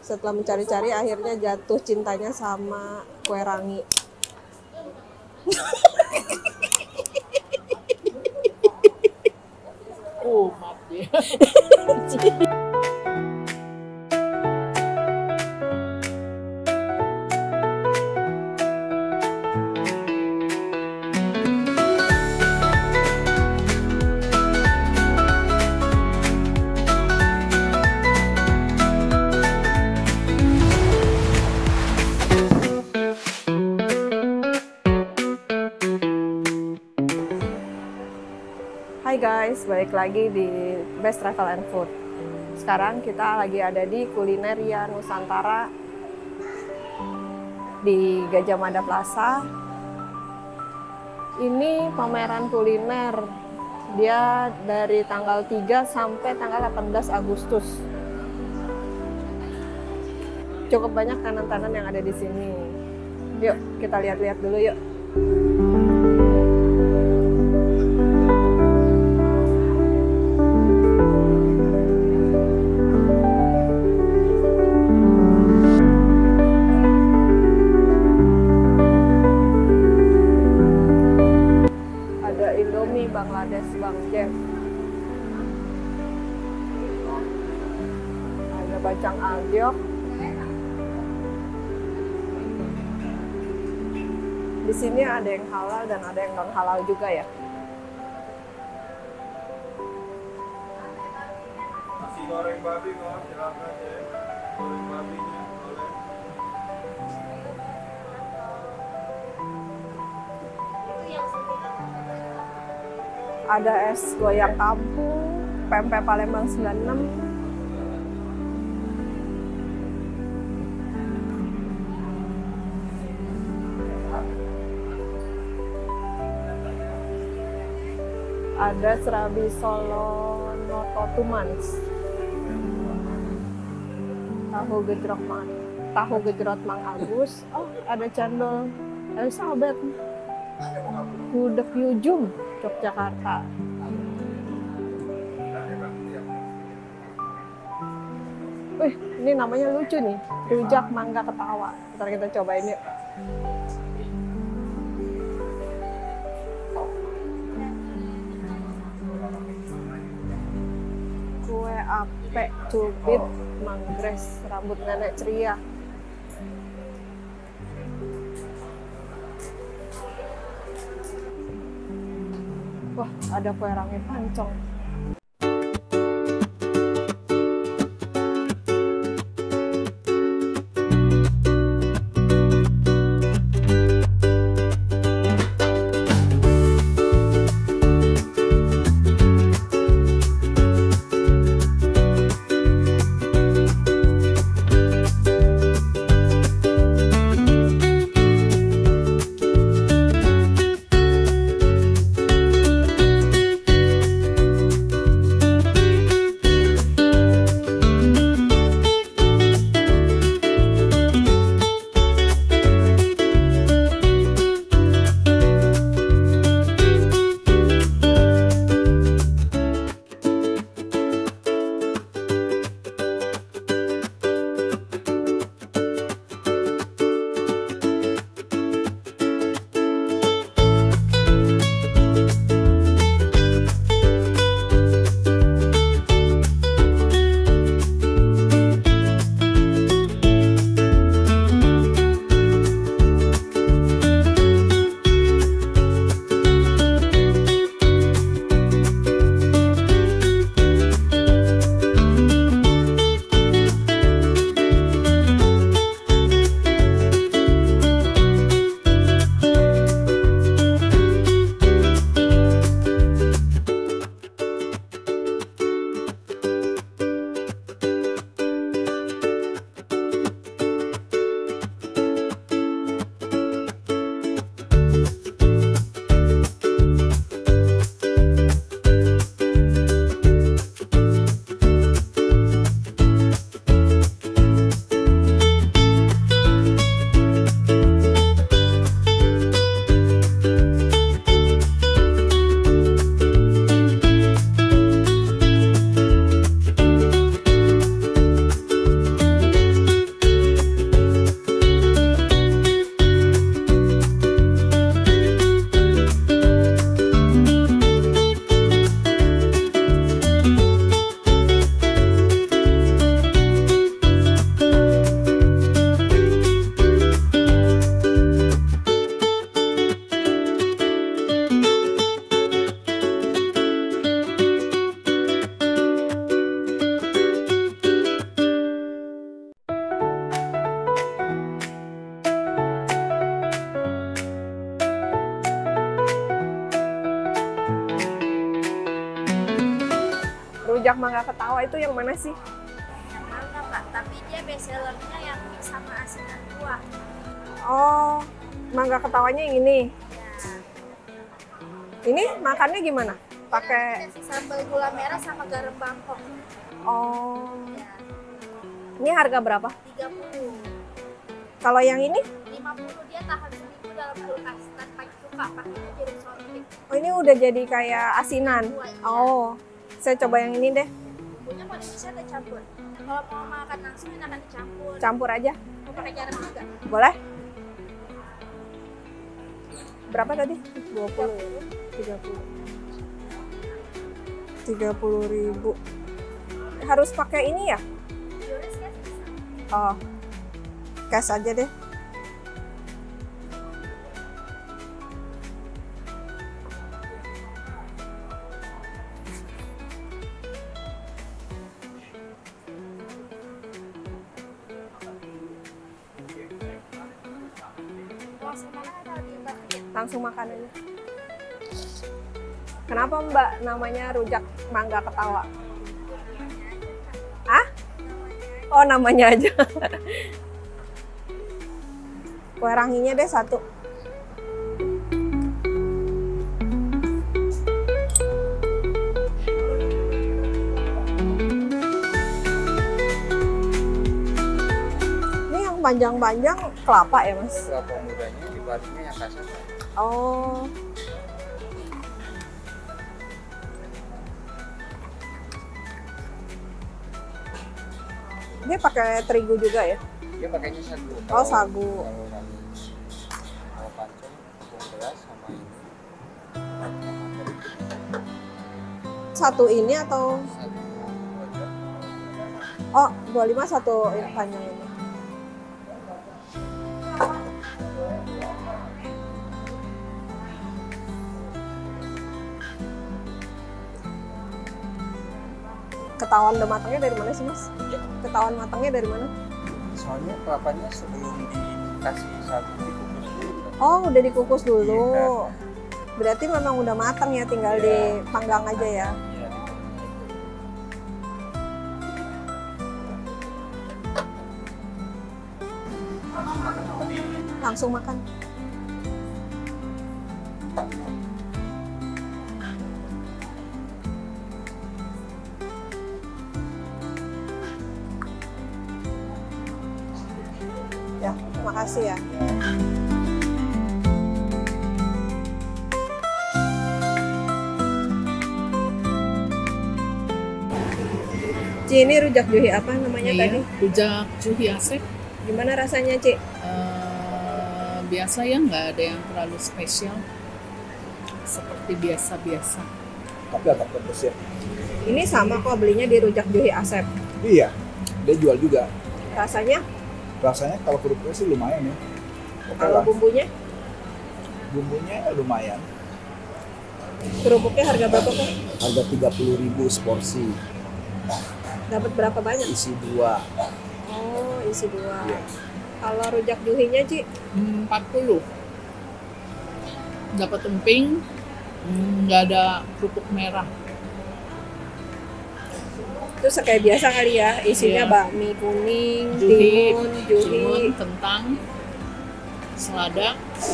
Setelah mencari-cari akhirnya jatuh cintanya sama kue rangi. Umat ya. Hai guys, balik lagi di Best Travel and Food. Sekarang kita lagi ada di Kulineria Nusantara di Gajah Mada Plaza. Ini pameran kuliner. Dia dari tanggal 3 sampai tanggal 18 Agustus. Cukup banyak tenan-tenan yang ada di sini. Yuk, kita lihat-lihat dulu yuk. Indomie Bangladesh Bang Jeff, ada bacang aldiok. Di sini ada yang halal dan ada yang non halal juga ya. Nasi goreng babi kok, silakan ya. Goreng babinya boleh. Ada es goyang kampung, pempek Palembang 96. Ada serabi Solo Noto Tumans. Tahu gejrot Mang Agus. Oh, ada cendol Elizabeth. Gudeg Yujum Yogyakarta. Wih, ini namanya lucu nih, rujak mangga ketawa. Ntar kita cobain yuk. Kue ape cubit manggres rambut nenek ceria. Wah, ada kue rangi pancong. mangga ketawa itu yang mana sih? Yang mangga Kak, tapi dia bestsellernya yang mix sama asinan buah. Oh, mangga ketawanya yang ini. Ya. Ini makannya gimana? Pakai Dikasih sambal gula merah sama garam Bangkok. oh. Ya, Ini harga berapa? 30. Kalau yang ini? 50 dia tahan seminggu dalam kulkas tanpa cuka, pakainya jeruk sorghum. Oh, ini udah jadi kayak asinan. Buah, iya. Oh, saya coba yang ini deh. Bumbunya paling bisa dicampur. Kalau mau makan langsung enakan dicampur. Campur aja. Mau pakai garam juga. Boleh? Berapa tadi? 20 ya? 30.000. Harus pakai ini ya? Yoris ya bisa. Oh, cash aja deh. Langsung mana ada di bagian. Langsung makan aja. Kenapa Mbak namanya rujak mangga ketawa? Ah? Oh, namanya aja. Kue ranginya deh satu. Ini yang panjang-panjang kelapa ya, Mas? Kelapa mudanya dibaliknya yang kasar. Oh. Dia pakai terigu juga ya? Dia pakainya sagu. Oh, sagu. Kalau rami, kalau pancong, tepung beras sama ini. Satu ini atau Satu aja. oh 25 satu yang panjang ini. Ketahuan udah matangnya dari mana sih, Mas? Ketahuan matangnya dari mana? Soalnya kelapanya sebelum dikasih sagu dikukus dulu. Oh, udah dikukus dulu. Iya. Berarti memang udah matang ya, tinggal Iya. dipanggang aja ya. Iya, Langsung makan. Ya, makasih ya. Ci, ini rujak juhi apa namanya Iya, tadi? rujak juhi asep. Gimana rasanya, Ci? Biasa ya, nggak ada yang terlalu spesial. Seperti biasa-biasa. Tapi agak pedes ya. Ini sama kok belinya di rujak juhi Asep. Iya, dia jual juga. Rasanya, Rasanya kalau kerupuknya sih lumayan ya. Oke kalau lah, bumbunya, bumbunya lumayan. kerupuknya harga berapa kok? Harga 30.000 seporsi, Dapat berapa banyak? isi 2. Oh, isi 2. Iya. Kalau rujak juhinya, Ci? 40. Dapat emping, nggak ada kerupuk merah. Itu kayak biasa kali ya, isinya Iya. bakmi kuning, Juhi, timun, juhi. timun, kentang, selada.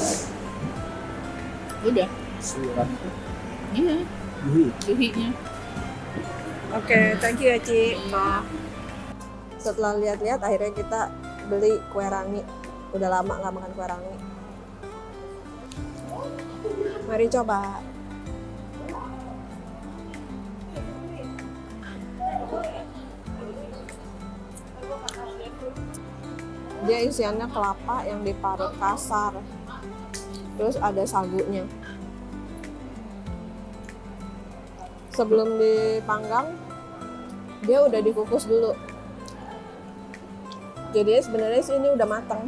Udah, Surat iya, juhi. juhinya. Oke, thank you ya, Ci. Iya. Setelah lihat-lihat, akhirnya kita beli kue rangi. Udah lama nggak makan kue rangi. Mari coba. Dia isiannya kelapa yang diparut kasar. Terus ada sagunya. Sebelum dipanggang, dia udah dikukus dulu. Jadi sebenarnya sih ini udah matang.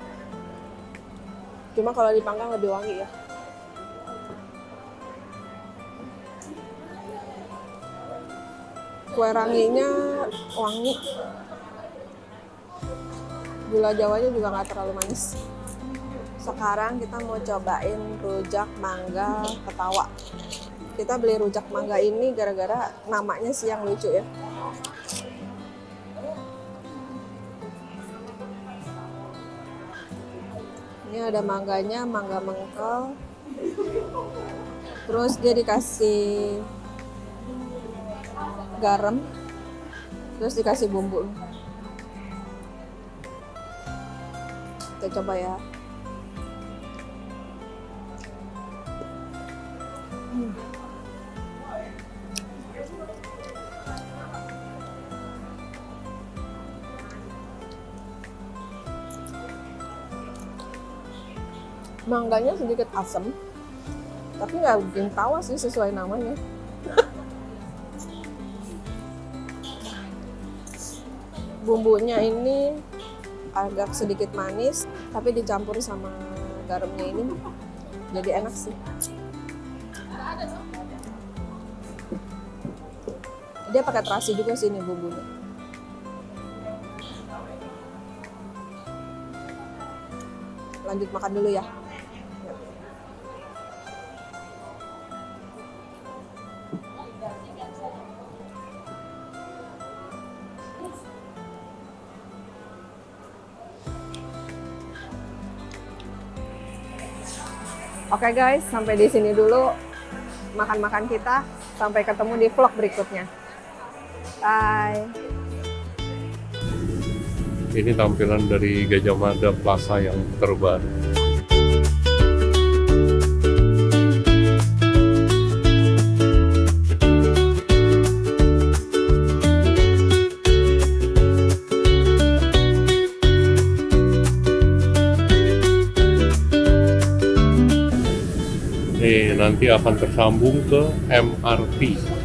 Cuma kalau dipanggang lebih wangi ya. Kue ranginya wangi. Gula jawanya juga nggak terlalu manis. Sekarang kita mau cobain rujak mangga ketawa. Kita beli rujak mangga ini gara-gara namanya sih yang lucu ya. Ini ada mangganya, mangga mengkel. Terus dia dikasih garam. Terus dikasih bumbu. Kita coba ya. Mangganya sedikit asam, tapi nggak bikin tawa sih sesuai namanya. Bumbunya ini agak sedikit manis, tapi dicampur sama garamnya ini, jadi enak sih. Dia pakai terasi juga sih ini bumbunya. Lanjut makan dulu ya. Oke guys, sampai di sini dulu makan-makan kita. Sampai ketemu di vlog berikutnya. Bye. Ini tampilan dari Gajah Mada Plaza yang terbaru. Nanti akan tersambung ke MRT.